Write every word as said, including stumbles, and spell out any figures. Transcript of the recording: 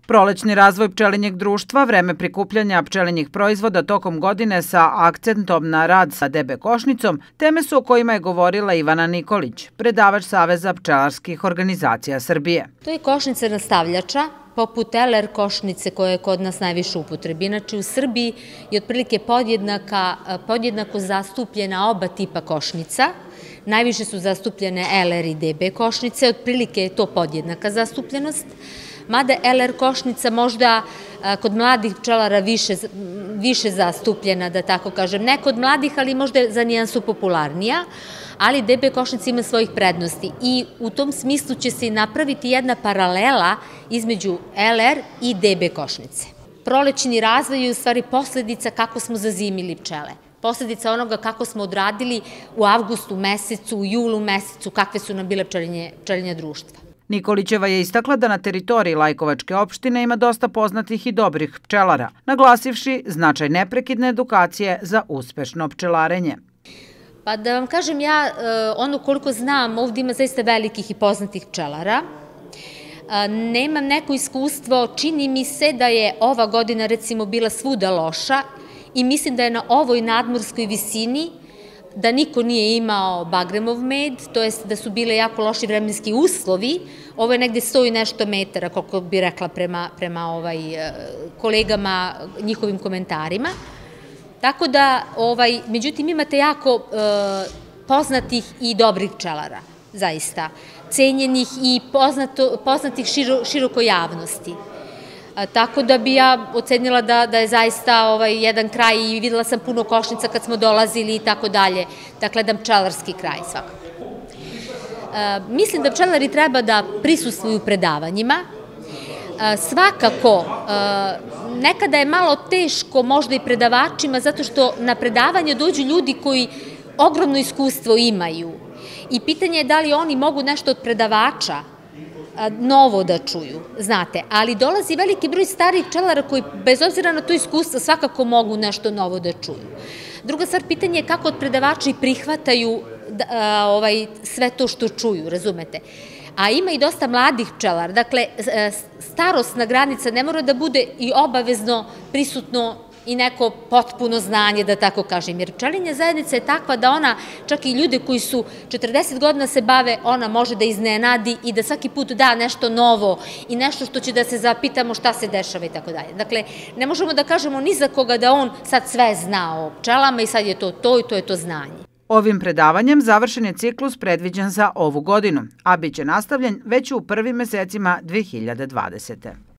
Prolećni razvoj pčelinjeg društva, vreme prikupljanja pčelinjih proizvoda tokom godine sa akcentom na rad sa D B košnicom, teme su o kojima je govorila Ivana Nikolić, predavač Saveza pčelarskih organizacija Srbije. To je košnica nastavljača, poput L R košnice koja je kod nas najviše upotrebi. Inače, u Srbiji je otprilike podjednako zastupljena oba tipa košnica. Najviše su zastupljene L R i D B košnice, otprilike je to podjednaka zastupljenost. Mada L R košnica možda kod mladih pčelara više zastupljena, da tako kažem. Ne kod mladih, ali možda za nijansu popularnija, ali D B košnica ima svojih prednosti i u tom smislu će se napraviti jedna paralela između L R i D B košnice. Prolećni razvoj je u stvari posledica kako smo zazimili pčele. Posledica onoga kako smo odradili u avgustu mesecu, u julu mesecu, kakve su nam bile pčelinja društva. Nikolićeva je istakla da na teritoriji Lajkovačke opštine ima dosta poznatih i dobrih pčelara, naglasivši značaj neprekidne edukacije za uspešno pčelarenje. Pa da vam kažem ja, ono koliko znam, ovdje ima zaista velikih i poznatih pčelara. Nemam neko iskustvo, čini mi se da je ova godina recimo bila svuda loša i mislim da je na ovoj nadmorskoj visini da niko nije imao bagremov med, to jest da su bile jako loši vremenski uslovi. Ovo je negde sto i nešto metara, koliko bi rekla prema kolegama, njihovim komentarima. Tako da, međutim, imate jako poznatih i dobrih pčelara, zaista, cenjenih i poznatih širokoj javnosti. Tako da bi ja ocenila da je zaista jedan kraj i videla sam puno košnica kad smo dolazili i tako dalje. Dakle, jedan pčelarski kraj svakako. Mislim da pčelari treba da prisustvuju predavanjima. Svakako, nekada je malo teško možda i predavačima zato što na predavanje dođu ljudi koji ogromno iskustvo imaju i pitanje je da li oni mogu nešto od predavača novo da čuju, znate, ali dolazi veliki broj starih pčelara koji bez obzira na to iskustvo svakako mogu nešto novo da čuju. Druga stvar, pitanje je kako od predavača i prihvataju sve to što čuju, razumete? A ima i dosta mladih pčelara, dakle, starosna granica ne mora da bude i obavezno prisutno i neko potpuno znanje, da tako kažem, jer pčelinja zajednica je takva da ona, čak i ljude koji su četrdeset godina se bave, ona može da iznenadi i da svaki put da nešto novo i nešto što će da se zapitamo šta se dešava i tako dalje. Dakle, ne možemo da kažemo ni za koga da on sad sve zna o pčelama i sad je to to i to je to znanje. Ovim predavanjem završen je ciklus predviđen za ovu godinu, a bit će nastavljen već u prvim mesecima dve hiljade dvadesete.